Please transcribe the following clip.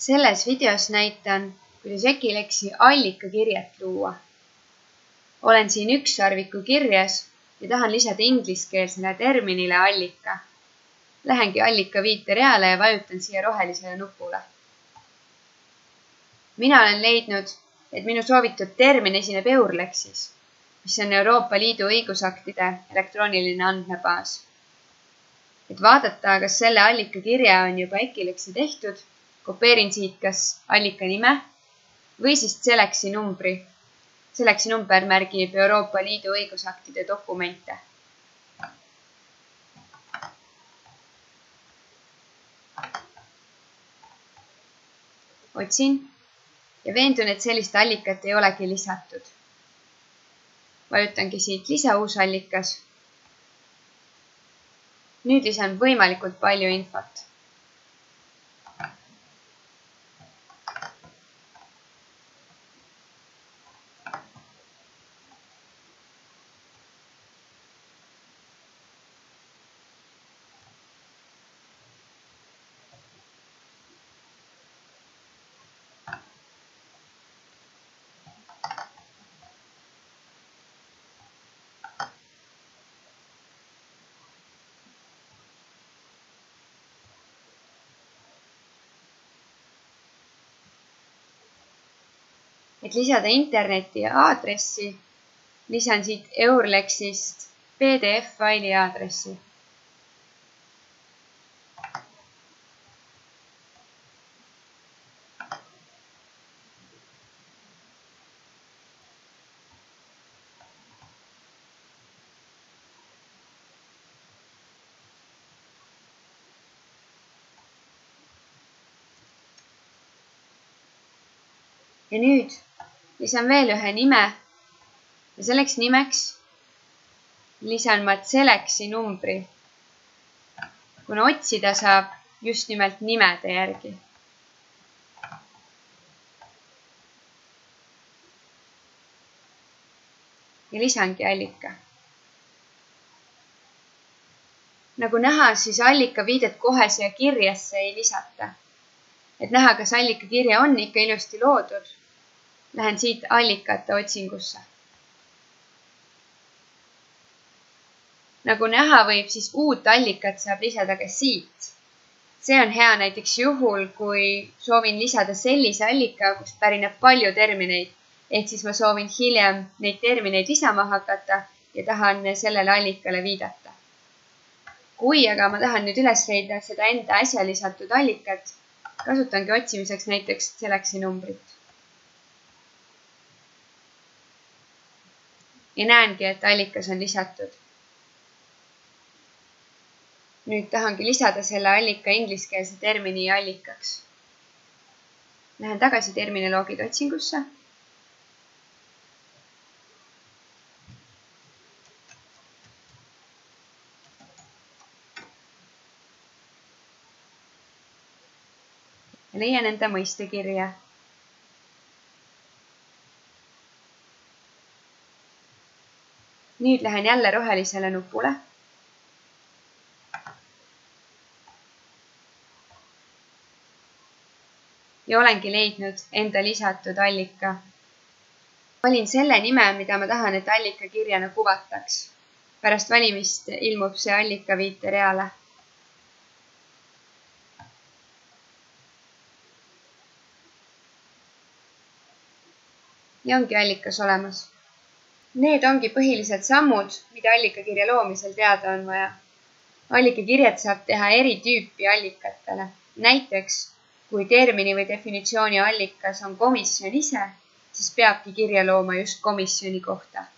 Selles videos näitan, kuidas Eclexi allikakirjet luua. Olen siin ükssarviku kirjas ja tahan lisada ingliskeelsele terminile allika. Lähengi allika viitereale ja vajutan siia rohelisele nupule. Mina olen leidnud, et minu soovitud termin esineb EURLEXis, mis on Euroopa Liidu õigusaktide elektrooniline andmebaas. Et vaadata, kas selle allikakirja on juba Eclexi tehtud, kopeerin siit kas allika nime või siis Selectsi numbri. Selectsi number märgib Euroopa Liidu õigusaktide dokumente. Otsin ja veendun, et sellist allikat ei olegi lisatud. Vajutangi siit lisa uus allikas. Nüüd lisan võimalikult palju infot. Et lisada interneti aadressi, lisan siit EURLEXist PDF-faili aadressi. Ja nüüd lisan veel ühe nime ja selleks nimeks lisan ma Selectsi numbri, kuna otsida saab just nimelt nimede järgi. Ja lisangi allika. Nagu näha, siis allika viidet kohe siia kirjasse ei lisata. Et näha, kas allikakirja on ikka ilusti loodud, lähen siit allikate otsingusse. Nagu näha võib, siis uut allikat saab lisada ka siit. See on hea näiteks juhul, kui soovin lisada sellise allika, kus pärineb palju termineid, ehk siis ma soovin hiljem neid termineid lisama hakata ja tahan sellele allikale viidata. Kui aga ma tahan nüüd üles leida seda enda äsja lisatud allikat, kasutangi otsimiseks näiteks Selectsi numbrit. Ja näengi, et allikas on lisatud. Nüüd tahangi lisada selle allika ingliskeelse termini allikaks. Lähen tagasi terminoloogide otsingusse. Ja leian enda mõistekirja. Nüüd lähen jälle rohelisele nupule. Ja olengi leidnud enda lisatud allika. Valin selle nime, mida ma tahan, et allikakirjana kuvataks. Pärast valimist ilmub see allika viitereale. Ja ongi allikas olemas. Need ongi põhilised sammud, mida allikakirja loomisel teada on vaja. Allikakirjed saab teha eri tüüpi allikatele. Näiteks, kui termini või definitsiooni allikas on komisjon ise, siis peabki kirja looma just komisjoni kohta.